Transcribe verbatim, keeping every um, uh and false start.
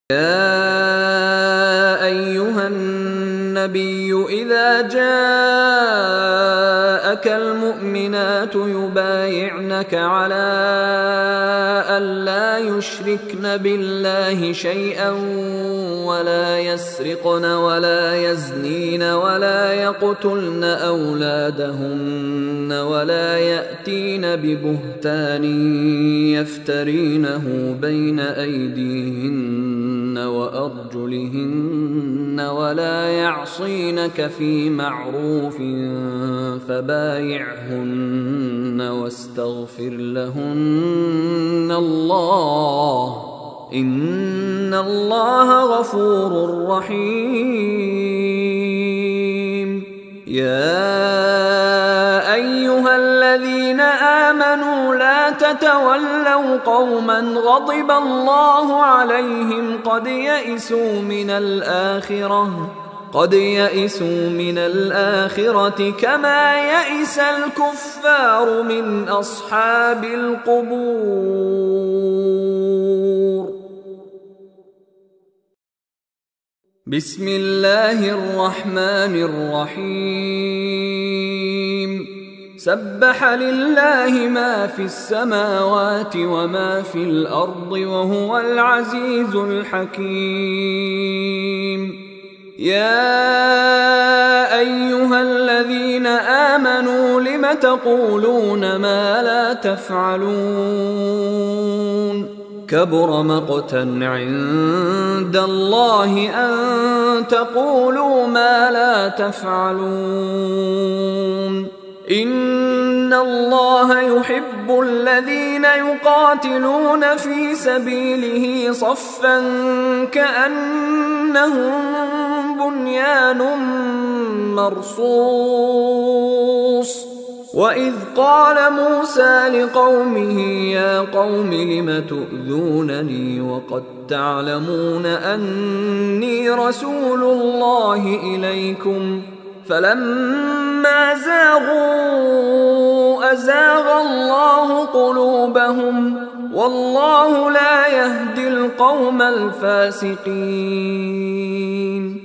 يا أيها النبي إذا جاءك المؤمنات يبايعنك على أن لا يشركن بالله شيئا ولا يسرقن ولا يزنين ولا يقتلن أولادهن ولا يأتين ببهتان يفترينه بين أيديهن وأرجلهن ولا يعصينك في معروف فبايعهن واستغفر لهن الله إن الله غفور رحيم. يا أيها الذين آمنوا لا تتولوا قوما غضب الله عليهم قد يئسوا من الآخرة قد يئسوا من الآخرة كما يئس الكفار من أصحاب القبور. بسم الله الرحمن الرحيم. سبح لله ما في السماوات وما في الأرض وهو العزيز الحكيم. يا أيها الذين آمنوا لم تقولون ما لا تفعلون كبر مقتا عند الله أن تقولوا ما لا تفعلون. إن الله يحب الذين يقاتلون في سبيله صفا كأنهم بنيان مرصوص. وإذ قال موسى لقومه يا قوم لم تؤذونني وقد تعلمون أني رسول الله إليكم فلما زاغوا أزاغ الله قلوبهم والله لا يهدي القوم الفاسقين.